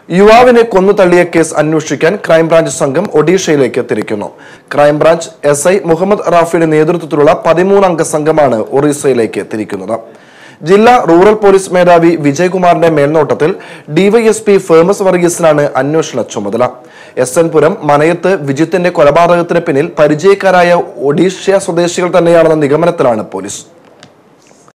യുവാവിനെ കൊന്നുതള്ളിയ കേസ് അന്വേഷിക്കാൻ ക്രൈംബ്രാഞ്ച് സംഘം ഒഡീഷയിലേക്ക് തിരിക്കുന്നു. ക്രൈംബ്രാഞ്ച് SI മുഹമ്മദ് റാഫിയുടെ നേതൃത്വത്തിലുള്ള 13-അംഗ സംഘമാണ് ഒറീസയിലേക്ക് തിരിക്കുന്നത്. ജില്ലാ റൂറൽ പോലീസ് മേധാവി വിജയകുമാറിന്റെ മേൽനോട്ടത്തിൽ DYSP ഫേമസ് വർഗീസിനാണ് അന്വേഷണ ചുമതല. SN പുരം മനയത്ത് വിജിത്തിന്റെ കൊലപാതകത്തിന് പിന്നിൽ പരിചയക്കാരായ ഒഡീഷ സ്വദേശികൾ തന്നെയാണെന്ന നിഗമനത്തിലാണ് പോലീസ്.